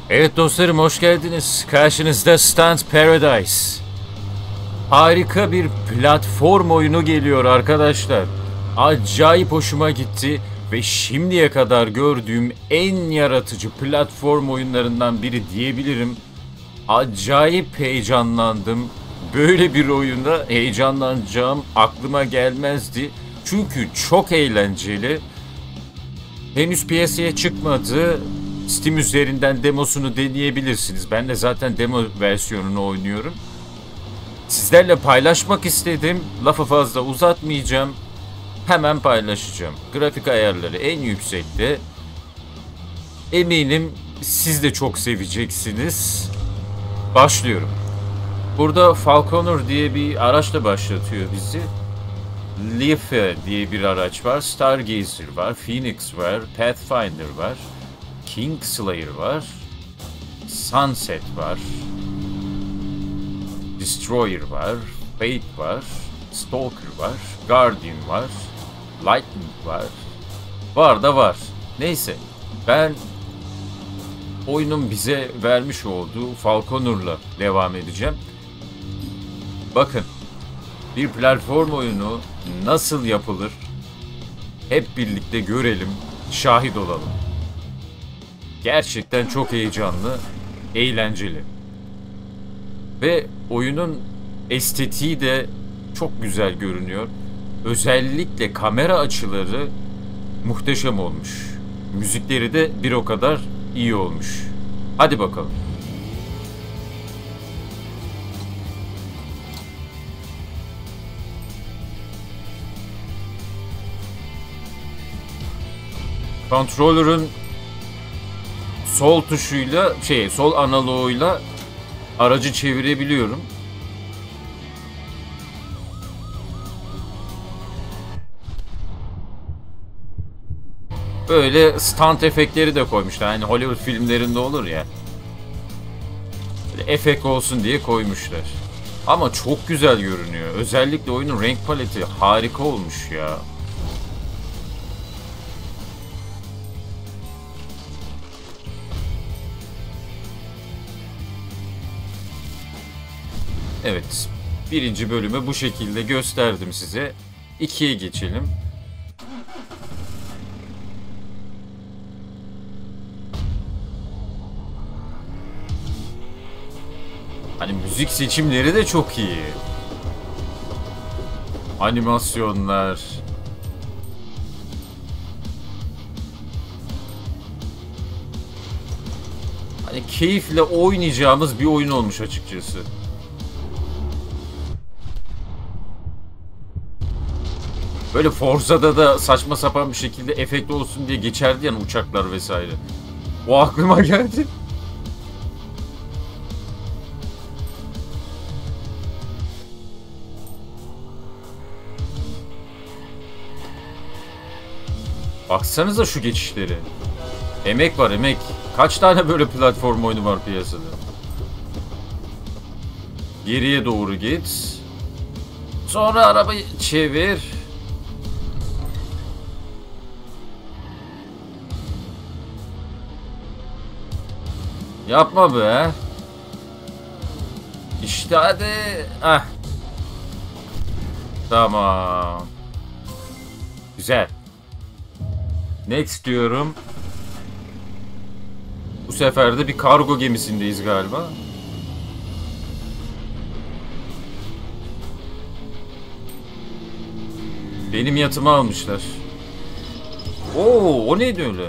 Evet dostlarım, hoş geldiniz. Karşınızda Stunt Paradise. Harika bir platform oyunu geliyor arkadaşlar. Acayip hoşuma gitti ve şimdiye kadar gördüğüm en yaratıcı platform oyunlarından biri diyebilirim. Acayip heyecanlandım. Böyle bir oyunda heyecanlanacağım aklıma gelmezdi. Çünkü çok eğlenceli. Henüz piyasaya çıkmadı. Steam üzerinden demosunu deneyebilirsiniz. Ben de zaten demo versiyonunu oynuyorum. Sizlerle paylaşmak istedim. Lafı fazla uzatmayacağım. Hemen paylaşacağım. Grafik ayarları en yüksekte. Eminim siz de çok seveceksiniz. Başlıyorum. Burada Falconer diye bir araçla başlatıyor bizi. Leafe diye bir araç var. Stargazer var. Phoenix var. Pathfinder var. Kingslayer var. Sunset var. Destroyer var. Fate var. Stalker var. Guardian var. Lightning var. Var da var. Neyse. Ben oyunun bize vermiş olduğu Falconer'la devam edeceğim. Bakın. Bir platform oyunu nasıl yapılır? Hep birlikte görelim, şahit olalım. Gerçekten çok heyecanlı, eğlenceli. Ve oyunun estetiği de çok güzel görünüyor. Özellikle kamera açıları muhteşem olmuş. Müzikleri de bir o kadar iyi olmuş. Hadi bakalım. Controller'ın sol tuşuyla, sol analoğuyla aracı çevirebiliyorum. Böyle stunt efektleri de koymuşlar. Hani Hollywood filmlerinde olur ya. Böyle efekt olsun diye koymuşlar. Ama çok güzel görünüyor. Özellikle oyunun renk paleti harika olmuş ya. Evet. Birinci bölümü bu şekilde gösterdim size. 2'ye geçelim. Hani müzik seçimleri de çok iyi. Animasyonlar. Hani keyifle oynayacağımız bir oyun olmuş açıkçası. Böyle Forza'da da saçma sapan bir şekilde efekt olsun diye geçerdi yani uçaklar vesaire. O aklıma geldi. Baksanıza şu geçişleri. Emek var, emek. Kaç tane böyle platform oyunu var piyasada? Geriye doğru git. Sonra arabayı çevir. Yapma be. İşte hadi. Ah. Tamam. Güzel. Next diyorum. Bu sefer de bir kargo gemisindeyiz galiba. Benim yatımı almışlar. Oo, o neydi öyle?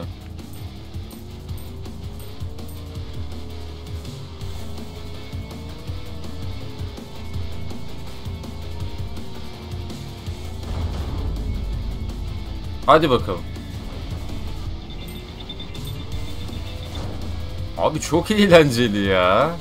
Hadi bakalım. Abi çok eğlenceli ya.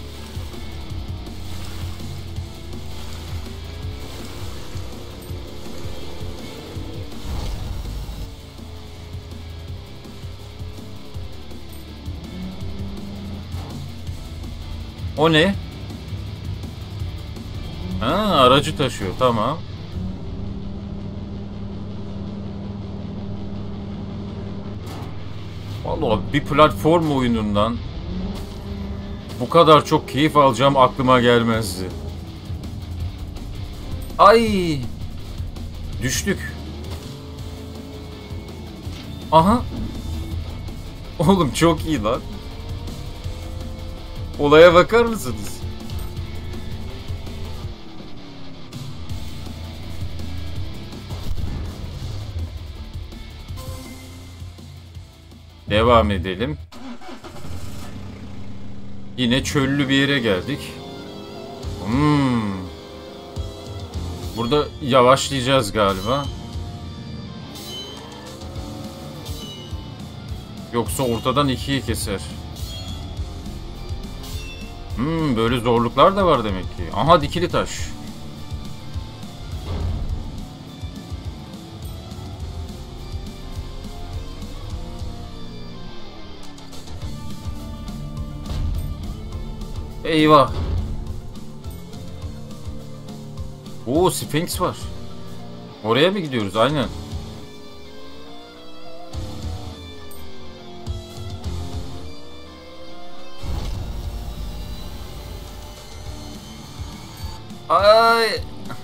O ne? Ha, aracı taşıyor. Tamam. Vallahi bir platform oyunundan Bu kadar çok keyif alacağım aklıma gelmezdi. Ay! Düştük. Aha! Oğlum çok iyi lan. Olaya bakar mısınız? Devam edelim. Yine çöllü bir yere geldik. Burada yavaşlayacağız galiba. Yoksa ortadan ikiye keser. Böyle zorluklar da var demek ki. Aha, dikili taş. Eyvah. Oo, Sphinx var. Oraya mı gidiyoruz? Aynen. Ay.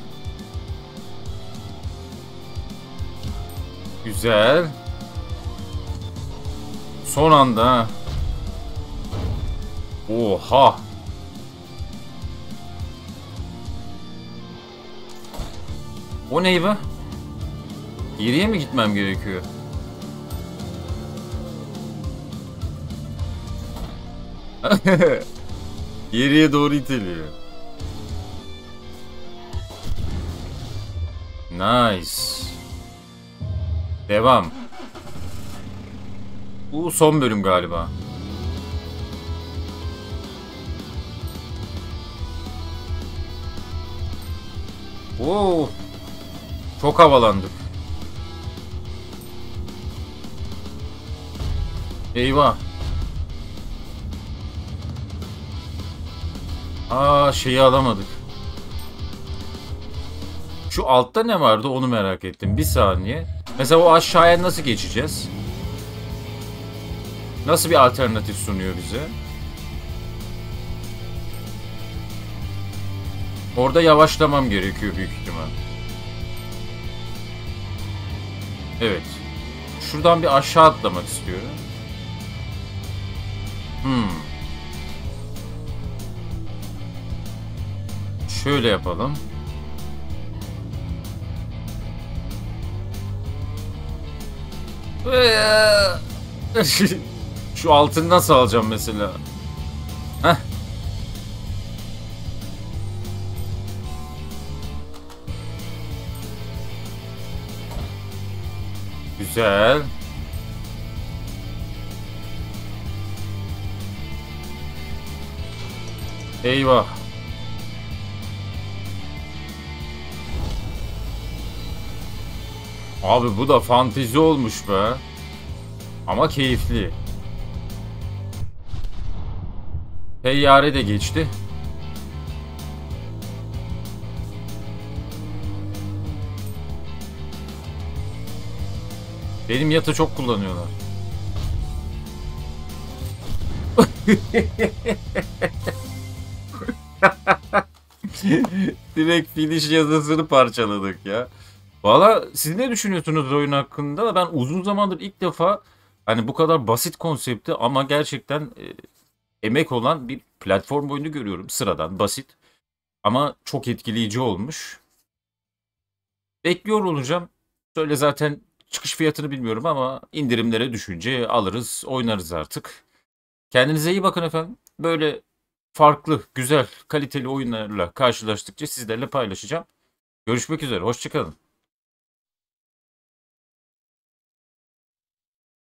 Güzel. Son anda ha. Oha. O ney be? Geriye mi gitmem gerekiyor? Geriye doğru iteliyor. Nice. Devam. Bu son bölüm galiba. Oo. Çok havalandık. Eyvah. Aa, şeyi alamadık. Şu altta ne vardı onu merak ettim. Bir saniye. Mesela o aşağıya nasıl geçeceğiz? Nasıl bir alternatif sunuyor bize? Orada yavaşlamam gerekiyor büyük ihtimal. Evet. Şuradan bir aşağı atlamak istiyorum. Şöyle yapalım. Şu altını nasıl alacağım mesela? Heh. Güzel. Eyvah. Abi bu da fantezi olmuş be. Ama keyifli. Teyyare de geçti. Benim yatı çok kullanıyorlar. Direkt finish yazısını parçaladık ya. Valla siz ne düşünüyorsunuz oyun hakkında? Ben uzun zamandır ilk defa hani bu kadar basit konsepti ama gerçekten emek olan bir platform oyunu görüyorum. Sıradan, basit ama çok etkileyici olmuş. Bekliyor olacağım. Söyle zaten çıkış fiyatını bilmiyorum ama indirimlere düşünce alırız, oynarız artık. Kendinize iyi bakın efendim. Böyle farklı, güzel, kaliteli oyunlarla karşılaştıkça sizlerle paylaşacağım. Görüşmek üzere, hoşça kalın.